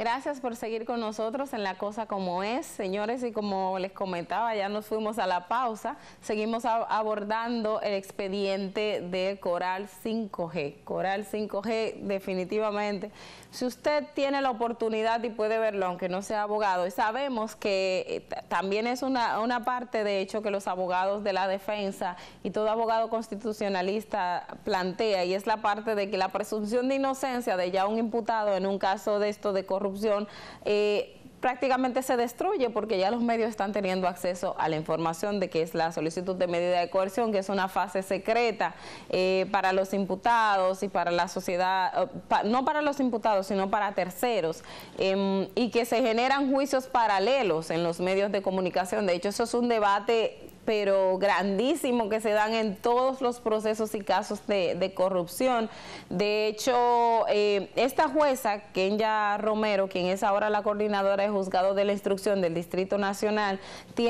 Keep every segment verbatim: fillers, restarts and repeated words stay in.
gracias por seguir con nosotros en La Cosa Como Es, señores, y como les comentaba, ya nos fuimos a la pausa, seguimos a abordando el expediente de Coral cinco G. Coral cinco G, definitivamente, si usted tiene la oportunidad y puede verlo, aunque no sea abogado, y sabemos que también es una, una parte, de hecho, que los abogados de la defensa y todo abogado constitucionalista plantea, y es la parte de que la presunción de inocencia de ya un imputado en un caso de esto de corrupción eh, prácticamente se destruye porque ya los medios están teniendo acceso a la información de que es la solicitud de medida de coerción, que es una fase secreta eh, para los imputados y para la sociedad, pa, no para los imputados, sino para terceros, eh, y que se generan juicios paralelos en los medios de comunicación. De hecho, eso es un debate pero grandísimo que se dan en todos los procesos y casos de, de corrupción. De hecho, eh, esta jueza, Kenya Romero, quien es ahora la coordinadora de juzgado de la instrucción del Distrito Nacional,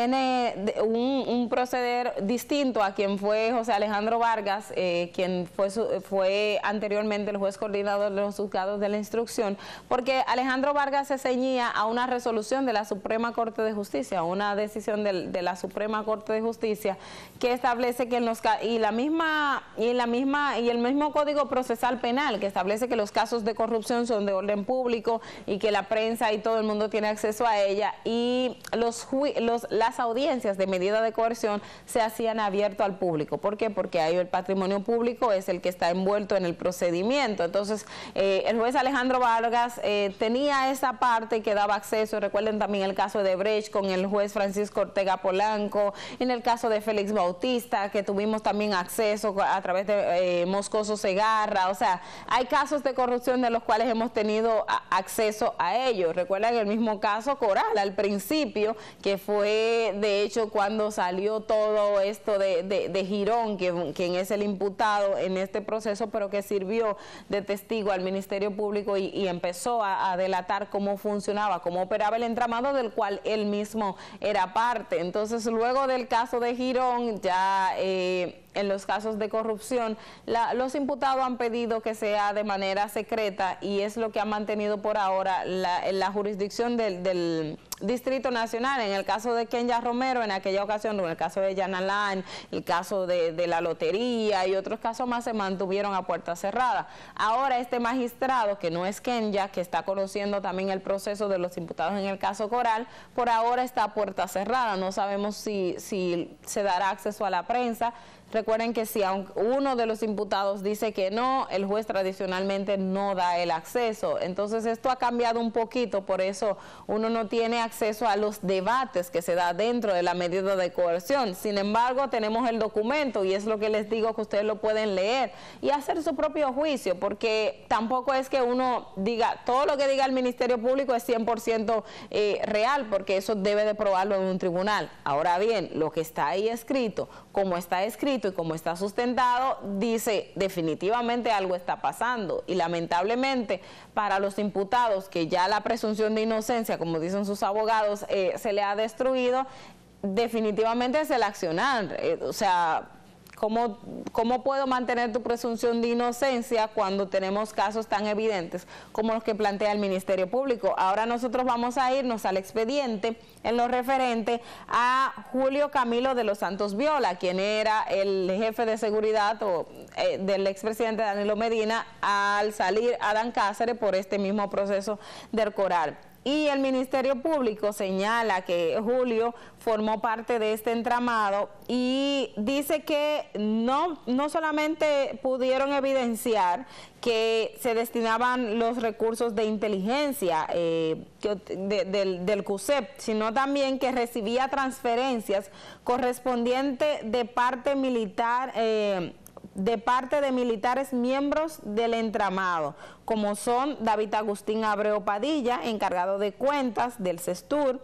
tiene un, un proceder distinto a quien fue José Alejandro Vargas, eh, quien fue, su, fue anteriormente el juez coordinador de los juzgados de la instrucción, porque Alejandro Vargas se ceñía a una resolución de la Suprema Corte de Justicia, una decisión de, de la Suprema Corte de Justicia, Justicia que establece que en los y la misma y la misma y el mismo Código Procesal Penal que establece que los casos de corrupción son de orden público y que la prensa y todo el mundo tiene acceso a ella, y los, los las audiencias de medida de coerción se hacían abierto al público. ¿Por qué? Porque ahí el patrimonio público es el que está envuelto en el procedimiento. Entonces eh, el juez Alejandro Vargas eh, tenía esa parte que daba acceso. Recuerden también el caso de Brecht con el juez Francisco Ortega Polanco, en el caso de Félix Bautista, que tuvimos también acceso a través de eh, Moscoso Segarra. O sea, hay casos de corrupción de los cuales hemos tenido a, acceso a ellos. Recuerdan el mismo caso Coral al principio, que fue de hecho cuando salió todo esto de, de, de Girón, que, quien es el imputado en este proceso, pero que sirvió de testigo al Ministerio Público y, y empezó a, a delatar cómo funcionaba, cómo operaba el entramado del cual él mismo era parte. Entonces, luego del caso caso de Girón, ya eh, en los casos de corrupción, la, los imputados han pedido que sea de manera secreta, y es lo que ha mantenido por ahora la, la jurisdicción del, del Distrito Nacional. En el caso de Kenya Romero, en aquella ocasión, en el caso de Jan Alain, el caso de, de la lotería y otros casos más se mantuvieron a puerta cerrada. Ahora este magistrado, que no es Kenya, que está conociendo también el proceso de los imputados en el caso Coral, por ahora está a puerta cerrada. No sabemos si, si se dará acceso a la prensa. Recuerden que si uno de los imputados dice que no, el juez tradicionalmente no da el acceso. Entonces esto ha cambiado un poquito, por eso uno no tiene acceso a los debates que se da dentro de la medida de coerción. Sin embargo, tenemos el documento, y es lo que les digo, que ustedes lo pueden leer y hacer su propio juicio, porque tampoco es que uno diga, todo lo que diga el Ministerio Público es cien por ciento eh, real, porque eso debe de probarlo en un tribunal. Ahora bien, lo que está ahí escrito, como está escrito y como está sustentado, dice definitivamente algo está pasando, y lamentablemente para los imputados que ya la presunción de inocencia, como dicen sus abogados, eh, se le ha destruido, definitivamente es el accionar. Eh, o sea, ¿Cómo, ¿Cómo puedo mantener tu presunción de inocencia cuando tenemos casos tan evidentes como los que plantea el Ministerio Público? Ahora nosotros vamos a irnos al expediente en lo referente a Julio Camilo de los Santos Viola, quien era el jefe de seguridad o, eh, del expresidente Danilo Medina al salir Adán Cáceres por este mismo proceso del Coral. Y el Ministerio Público señala que Julio formó parte de este entramado y dice que no, no solamente pudieron evidenciar que se destinaban los recursos de inteligencia eh, que, de, del, del CUSEP, sino también que recibía transferencias correspondientes de parte militar, eh, de parte de militares miembros del entramado, como son David Agustín Abreu Padilla, encargado de cuentas del CESTUR,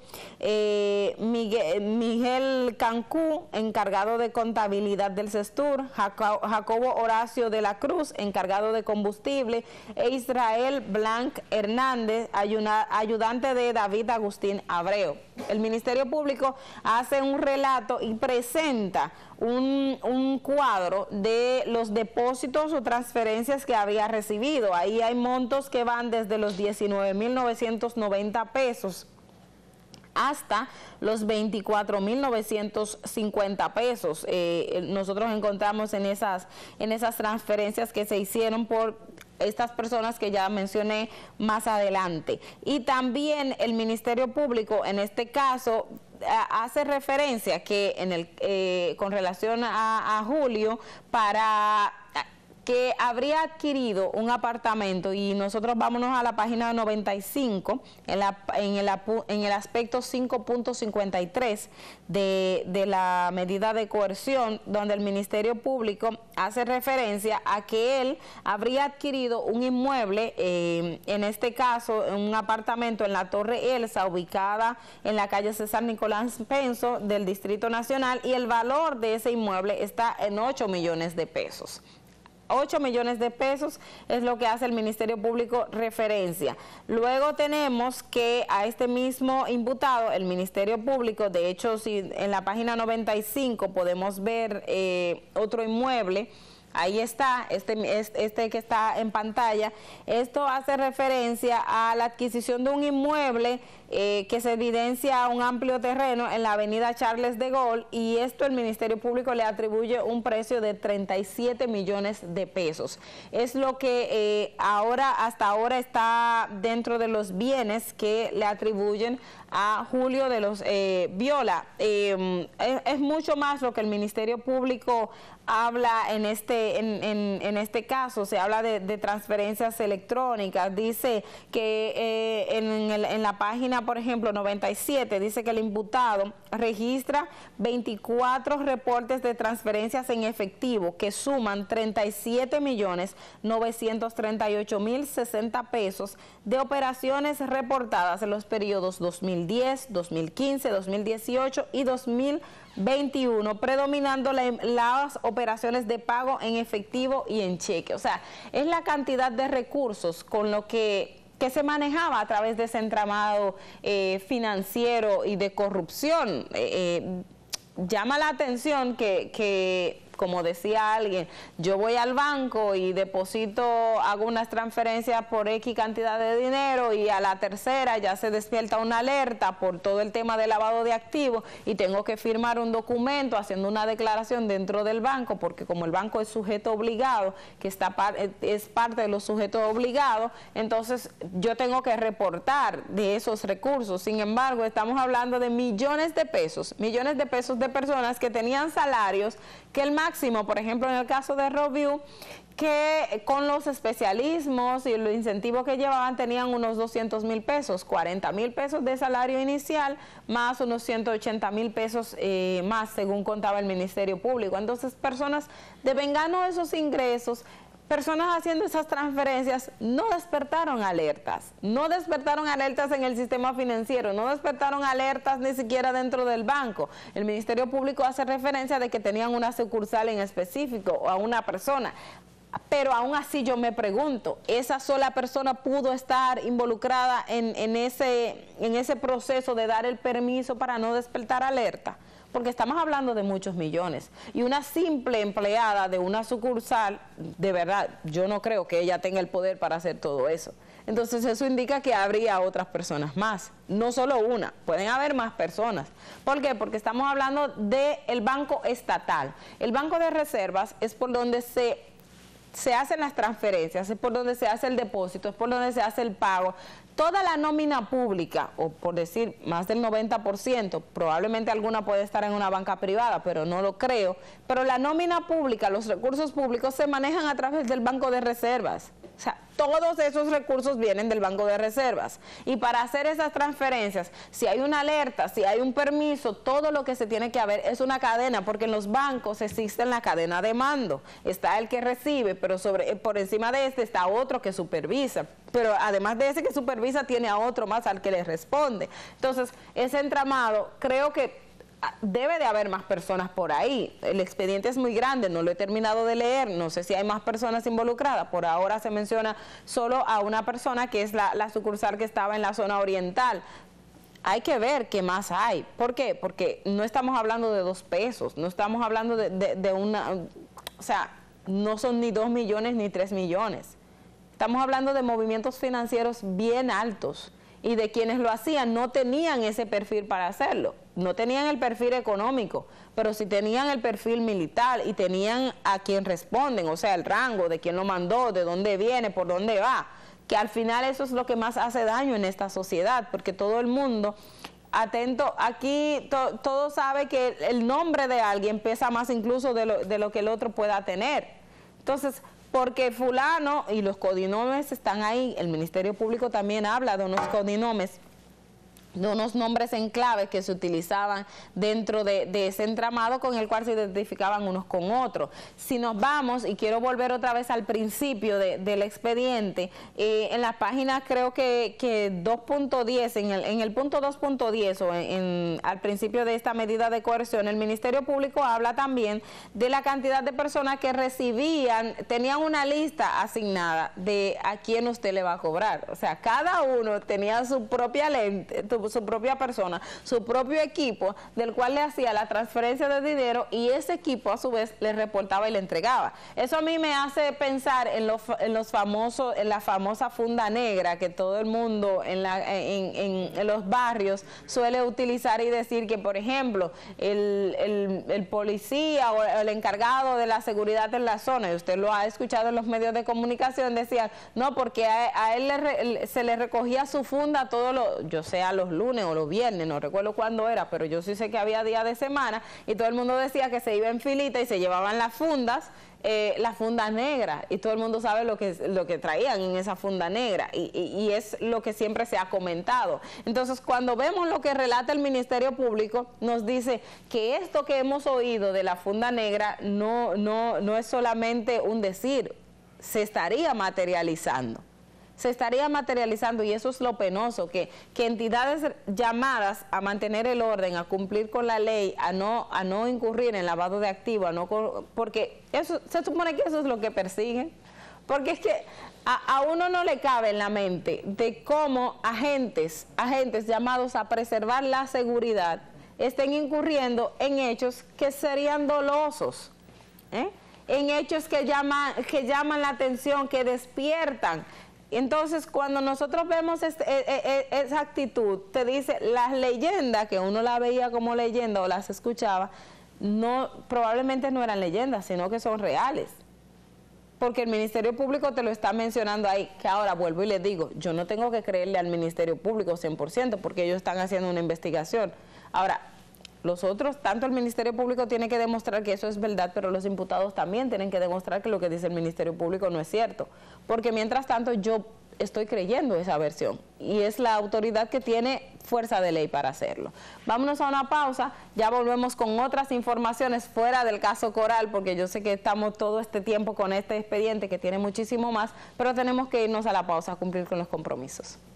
eh, Miguel, Miguel Cancú, encargado de contabilidad del CESTUR, Jaco, Jacobo Horacio de la Cruz, encargado de combustible, e Israel Blanc Hernández, ayuna, ayudante de David Agustín Abreu. El Ministerio Público hace un relato y presenta un, un cuadro de de los depósitos o transferencias que había recibido. Ahí hay montos que van desde los diecinueve mil novecientos noventa pesos hasta los veinticuatro mil novecientos cincuenta pesos. Eh, nosotros encontramos en esas, en esas transferencias que se hicieron por estas personas que ya mencioné más adelante. Y también el Ministerio Público, en este caso, hace referencia que en el eh, con relación a, a Julio, para que habría adquirido un apartamento, y nosotros vámonos a la página noventa y cinco, en, la, en, el, en el aspecto cinco punto cincuenta y tres de, de la medida de coerción, donde el Ministerio Público hace referencia a que él habría adquirido un inmueble, eh, en este caso un apartamento en la Torre Elsa, ubicada en la calle César Nicolás Penso del Distrito Nacional, y el valor de ese inmueble está en ocho millones de pesos. ocho millones de pesos es lo que hace el Ministerio Público referencia. Luego tenemos que a este mismo imputado, el Ministerio Público, de hecho, si en la página noventa y cinco podemos ver eh, otro inmueble. Ahí está, este, este que está en pantalla. Esto hace referencia a la adquisición de un inmueble eh, que se evidencia un amplio terreno en la avenida Charles de Gaulle, y esto el Ministerio Público le atribuye un precio de treinta y siete millones de pesos. Es lo que eh, ahora, hasta ahora está dentro de los bienes que le atribuyen a Julio de los eh, Viola. Eh, es, es mucho más lo que el Ministerio Público habla en este, en, en, en este caso. Se habla de, de transferencias electrónicas. Dice que eh, en, el, en la página, por ejemplo, noventa y siete, dice que el imputado registra veinticuatro reportes de transferencias en efectivo que suman treinta y siete millones novecientos treinta y ocho mil sesenta pesos de operaciones reportadas en los periodos dos mil diez, dos mil quince, dos mil dieciocho y dos mil veintiuno, predominando la, las operaciones de pago en efectivo y en cheque. O sea, es la cantidad de recursos con lo que, que se manejaba a través de ese entramado eh, financiero y de corrupción. Eh, eh, llama la atención que, que como decía alguien, yo voy al banco y deposito, hago unas transferencias por X cantidad de dinero, y a la tercera ya se despierta una alerta por todo el tema de lavado de activos y tengo que firmar un documento haciendo una declaración dentro del banco, porque como el banco es sujeto obligado, que está par, es parte de los sujetos obligados, entonces yo tengo que reportar de esos recursos. Sin embargo, estamos hablando de millones de pesos, millones de pesos de personas que tenían salarios que el máximo, por ejemplo, en el caso de Robiu, que con los especialismos y los incentivos que llevaban tenían unos doscientos mil pesos, cuarenta mil pesos de salario inicial, más unos ciento ochenta mil pesos eh, más, según contaba el Ministerio Público. Entonces, personas devengando esos ingresos, personas haciendo esas transferencias, no despertaron alertas, no despertaron alertas en el sistema financiero, no despertaron alertas ni siquiera dentro del banco. El Ministerio Público hace referencia de que tenían una sucursal en específico o a una persona. Pero aún así yo me pregunto, ¿esa sola persona pudo estar involucrada en, en, ese, en ese proceso de dar el permiso para no despertar alerta? Porque estamos hablando de muchos millones. Y una simple empleada de una sucursal, de verdad, yo no creo que ella tenga el poder para hacer todo eso. Entonces eso indica que habría otras personas más, no solo una, pueden haber más personas. ¿Por qué? Porque estamos hablando del Banco Estatal. El Banco de Reservas es por donde se... se hacen las transferencias, es por donde se hace el depósito, es por donde se hace el pago. Toda la nómina pública, o por decir más del noventa por ciento, probablemente alguna puede estar en una banca privada, pero no lo creo, pero la nómina pública, los recursos públicos se manejan a través del Banco de Reservas. O sea, todos esos recursos vienen del Banco de Reservas. Y para hacer esas transferencias, si hay una alerta, si hay un permiso, todo lo que se tiene que haber es una cadena, porque en los bancos existe la cadena de mando. Está el que recibe, pero sobre, por encima de este está otro que supervisa. Pero además de ese que supervisa, tiene a otro más al que le responde. Entonces, ese entramado, creo que debe de haber más personas por ahí. El expediente es muy grande, no lo he terminado de leer, no sé si hay más personas involucradas. Por ahora se menciona solo a una persona, que es la, la sucursal que estaba en la zona oriental. Hay que ver qué más hay. ¿Por qué? Porque no estamos hablando de dos pesos, no estamos hablando de, de, de una... O sea, no son ni dos millones ni tres millones. Estamos hablando de movimientos financieros bien altos y de quienes lo hacían no tenían ese perfil para hacerlo, no tenían el perfil económico, pero sí tenían el perfil militar y tenían a quien responden, o sea, el rango de quién lo mandó, de dónde viene, por dónde va, que al final eso es lo que más hace daño en esta sociedad, porque todo el mundo... Atento, aquí to, todo sabe que el nombre de alguien pesa más incluso de lo, de lo que el otro pueda tener. Entonces, porque fulano y los codinomes están ahí, el Ministerio Público también habla de unos codinomes, de unos nombres en clave que se utilizaban dentro de, de ese entramado con el cual se identificaban unos con otros. Si nos vamos, y quiero volver otra vez al principio de, del expediente, eh, en la página creo que, que dos punto diez, en el, en el punto dos punto diez o en, en, al principio de esta medida de coerción, el Ministerio Público habla también de la cantidad de personas que recibían, tenían una lista asignada de a quién usted le va a cobrar. O sea, cada uno tenía su propia lente, su propia persona, su propio equipo, del cual le hacía la transferencia de dinero y ese equipo a su vez le reportaba y le entregaba. Eso a mí me hace pensar en los, en los famosos, en la famosa funda negra que todo el mundo en, la, en, en, en los barrios suele utilizar y decir que, por ejemplo, el, el, el policía o el encargado de la seguridad en la zona, y usted lo ha escuchado en los medios de comunicación, decían, no, porque a, a él le, se le recogía su funda todos los, yo sé, a los lunes o los viernes, no recuerdo cuándo era, pero yo sí sé que había día de semana y todo el mundo decía que se iba en filita y se llevaban las fundas, eh, las fundas negras, y todo el mundo sabe lo que, lo que traían en esa funda negra y, y, y es lo que siempre se ha comentado. Entonces, cuando vemos lo que relata el Ministerio Público, nos dice que esto que hemos oído de la funda negra no, no, no es solamente un decir, se estaría materializando. se estaría materializando y eso es lo penoso, que, que entidades llamadas a mantener el orden, a cumplir con la ley, a no, a no incurrir en lavado de activos, a no, porque eso, se supone que eso es lo que persiguen, porque es que a, a uno no le cabe en la mente de cómo agentes, agentes llamados a preservar la seguridad estén incurriendo en hechos que serían dolosos, ¿eh? en hechos que llaman, que llaman la atención, que despiertan. Entonces, cuando nosotros vemos este, e, e, esa actitud, te dice, las leyendas, que uno la veía como leyenda o las escuchaba, no, probablemente no eran leyendas, sino que son reales. Porque el Ministerio Público te lo está mencionando ahí, que ahora vuelvo y les digo, yo no tengo que creerle al Ministerio Público cien por ciento, porque ellos están haciendo una investigación. Ahora, los otros, tanto el Ministerio Público tiene que demostrar que eso es verdad, pero los imputados también tienen que demostrar que lo que dice el Ministerio Público no es cierto. Porque mientras tanto yo estoy creyendo esa versión y es la autoridad que tiene fuerza de ley para hacerlo. Vámonos a una pausa, ya volvemos con otras informaciones fuera del caso Coral, porque yo sé que estamos todo este tiempo con este expediente que tiene muchísimo más, pero tenemos que irnos a la pausa a cumplir con los compromisos.